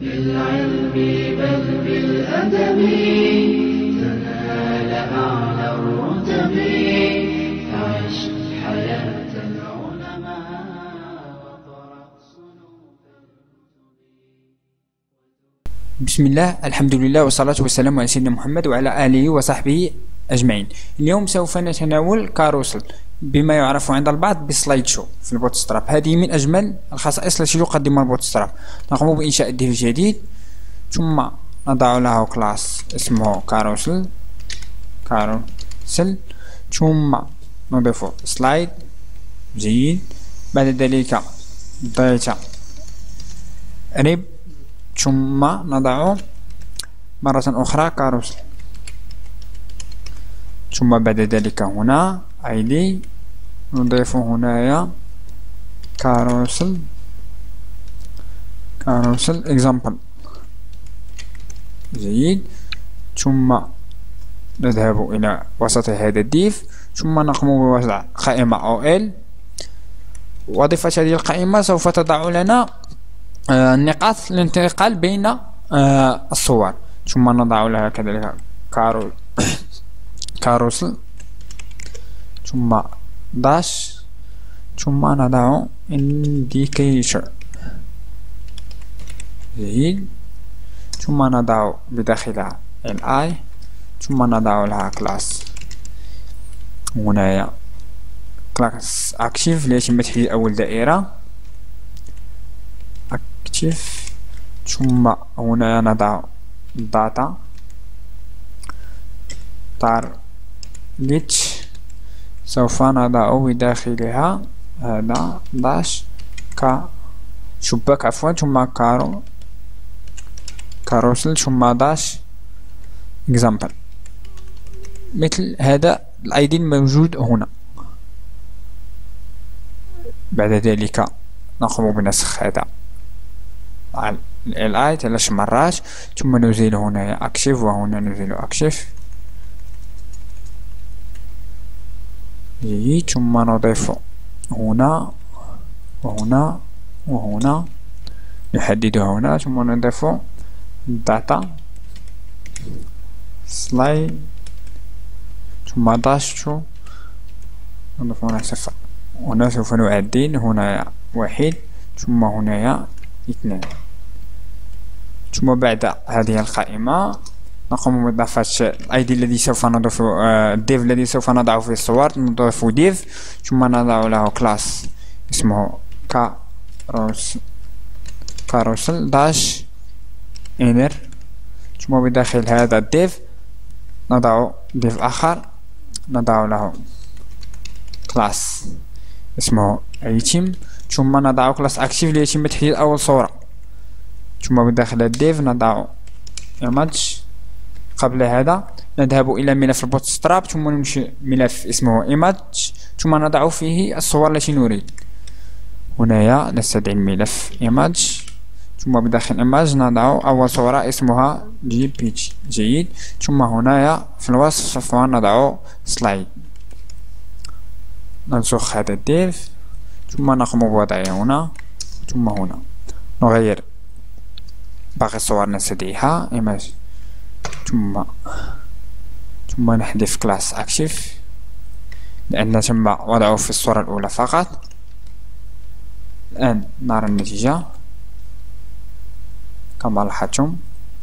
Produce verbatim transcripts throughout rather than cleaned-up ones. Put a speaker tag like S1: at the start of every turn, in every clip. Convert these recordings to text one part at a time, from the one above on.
S1: بالعلم بل بالأدب تنال أعلى الرتب فعش حياة العلماء وقرأ صنوف الكتب.
S2: بسم الله، الحمد لله والصلاة والسلام على سيدنا محمد وعلى آله وصحبه أجمعين. اليوم سوف نتناول كاروسل بما يعرف عند البعض بسلايد شو في البوتستراب. هذه من أجمل الخصائص التي يقدمها البوتستراب. نقوم بإنشاء ديف جديد ثم نضع له كلاس اسمه كاروسل كاروسل ثم نضيف سلايد. جيد. بعد ذلك داتا ريب ثم نضع مرة أخرى كاروسل ثم بعد ذلك هنا ايدي نضيف هنايا كاروسل كاروسل اكزامبل. جيد. ثم نذهب الى وسط هذا الديف ثم نقوم بوضع قائمة او ال. وظيفة هذه القائمة سوف تضع لنا آه نقاط الانتقال بين آه الصور. ثم نضع لها كذلك كارو كاروسل ثم داش ثم نضع indicator. جيد. ثم نضع بداخلها li ثم نضع لها كلاس هنايا كلاس active ليتم تحديد أول دائرة active. ثم هنا نضع data target سوف نضع بداخلها هذا داش ك شباك عفوا ثم كارو كاروسل ثم داش example. مثل هذا الايدي الموجود هنا. بعد ذلك نقوم بنسخ هذا ال اي ثلاث مرات ثم نزيل هنا اكتيف وهنا نزيل اكتيف. جيد. ثم نضيف هنا وهنا وهنا نحددها هنا ثم نضيف داتا سلايد ثم داش نضيف هنا صفر. هنا سوف نعدل هنا واحد ثم هنا اثنان. ثم بعد هذه القائمة نقوم بإضافة الايدي الذي سوف نضيف الديف الذي سوف نضعه في الصور. نضيف ديف ثم نضع له كلاس اسمه كاروس كاروسل داش انر ثم بداخل هذا الديف نضع ديف آخر نضع له كلاس اسمه ايتم ثم نضع كلاس اكتيف ليتم تحديد أول صورة. ثم بداخل الديف نضع image. قبل هذا نذهب إلى ملف البوتستراب ثم ننشئ ملف اسمه image ثم نضع فيه الصور التي نريد. هنايا نستدعي الملف image ثم بداخل image نضع أول صورة اسمها جي بي جي. جيد. ثم هنايا في الوصف سوف نضع سلايد. ننسخ هذا الديف ثم نقوم بوضعه هنا ثم هنا. نغير باقي الصور نستدعيها image ثم ثم نحذف كلاس اكتيف لأن تم وضعه في الصورة الأولى فقط. الآن نرى النتيجة كما لاحظتم.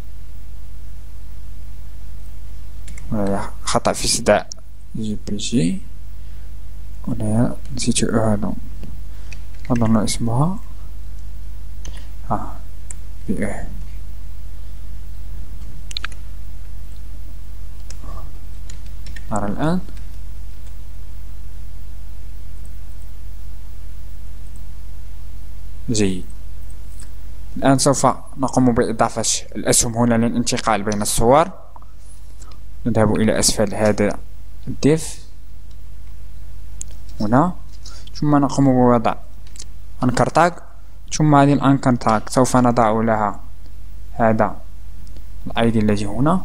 S2: هنا خطأ في استدعاء جي بي جي. هنا نسيت هذا أظن اسمها ها بي اي. نرى الآن جيد. الآن سوف نقوم بإضافة الأسهم هنا للانتقال بين الصور. نذهب إلى أسفل هذا الديف هنا ثم نقوم بوضع أنكر تاج ثم هذه الأنكر تاج سوف نضع لها هذا الايدي الذي هنا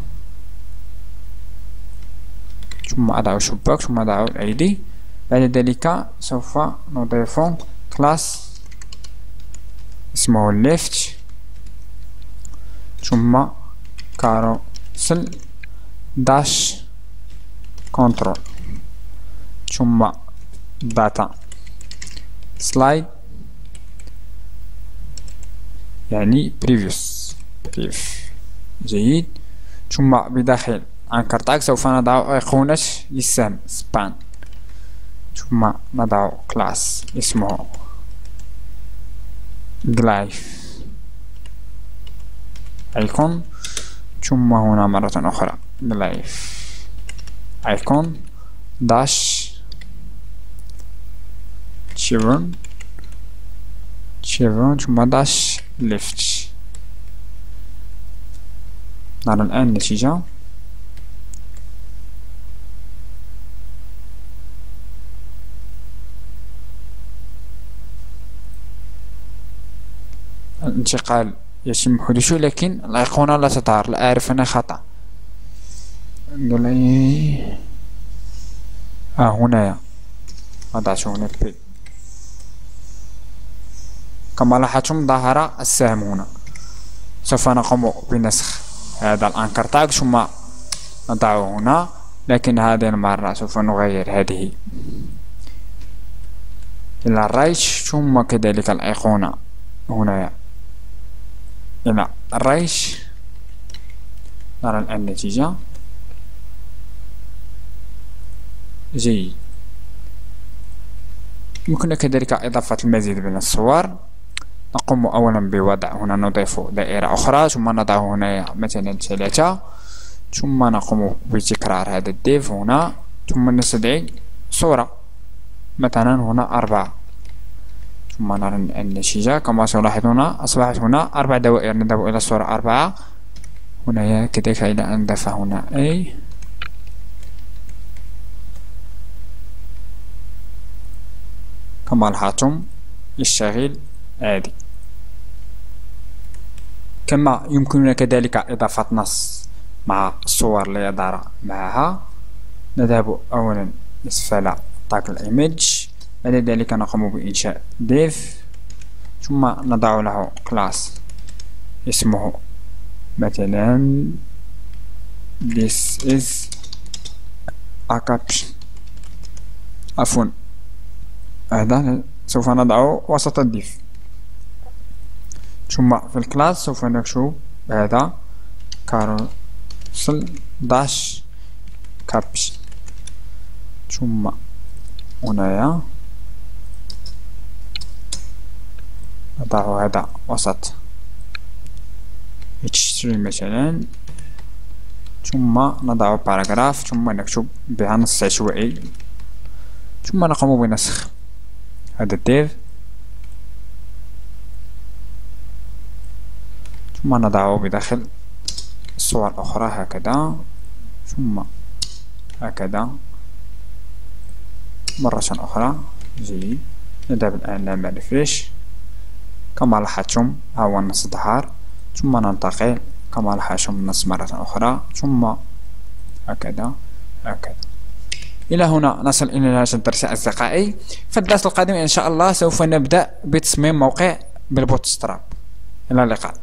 S2: ثم أضع شباك ثم أضع الايدي. بعد ذلك سوف نضيف كلاس اسمه left ثم كاروسل داش كنترول ثم داتا سلايد يعني بريفيوس بريف جيد. ثم بداخل أنكر تاج سوف نضع أيقونة للسهم سبان ثم نضع كلاس اسمه جلايف ايكون ثم هنا مرة أخرى جلايف ايكون داش شيفرون شيفرون ثم داش ليفت. نرى الآن النتيجة. الانتقال يتم حدوثه لكن الأيقونة لا تظهر. لا أعرف أنا خطأ. نقول ها هنا وضعته هنا بي. كما لاحظتم ظهر السهم هنا. سوف نقوم بنسخ هذا الأنكر تاج ثم نضعه هنا، لكن هذه المرة سوف نغير هذه إلى الرايت ثم كذلك الأيقونة هنا إلى الرايت. نرى الآن النتيجة. جيد. يمكن كذلك إضافة المزيد من الصور. نقوم أولا بوضع هنا نضيف دائرة أخرى ثم نضع هنا مثلا ثلاثة ثم نقوم بتكرار هذا الديف هنا ثم نستدعي صورة مثلا هنا أربعة ثم نرى النتيجة. كما تلاحظون أصبحت هنا أربع دوائر. نذهب إلى الصورة أربعة هنا كذلك إلى أن نضيف هنا أي كما لاحظتم يشتغل عادي. كما يمكننا كذلك إضافة نص مع الصور اللي يظهر معها. نذهب أولا أسفل طاق الإيميج، بعد ذلك نقوم بإنشاء ديف ثم نضع له كلاس اسمه مثلا this is a caption عفوا هذا سوف نضعه وسط الديف. ثم في الكلاس سوف نكتب هذا كاروسل داش كابشن ثم هنايا نضع هذا وسط إتش ثري مثلا ثم نضع باراجراف ثم نكتب بها نص عشوائي ثم نقوم بنسخ هذا الديف ثم نضعه بداخل الصور الأخرى هكذا ثم هكذا مرة أخرى. جيد. نذهب الآن نعمل ريفريش. كما لاحظتم ها هو النص ظهر ثم ننتقل كما لاحظتم النص مرة أخرى ثم هكذا هكذا. إلى هنا نصل إلى نهاية الدرس أصدقائي. في الدرس القادم إن شاء الله سوف نبدأ بتصميم موقع بالبوتستراب. إلى اللقاء.